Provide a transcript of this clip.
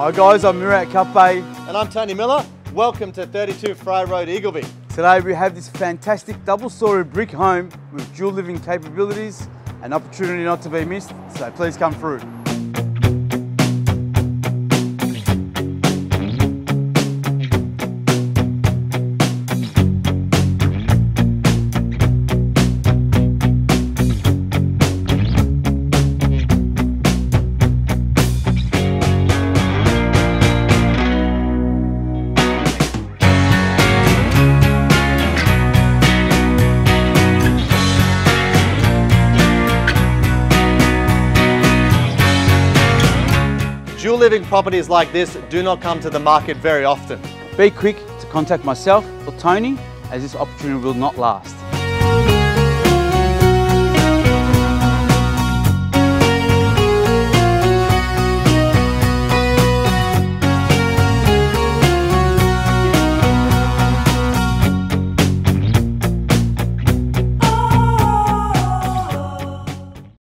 Hi guys, I'm Murat Bay. And I'm Tony Miller. Welcome to 32 Fryar Road, Eagleby. Today we have this fantastic double-storey brick home with dual living capabilities, an opportunity not to be missed, so please come through. Dual living properties like this do not come to the market very often. Be quick to contact myself or Tony, as this opportunity will not last.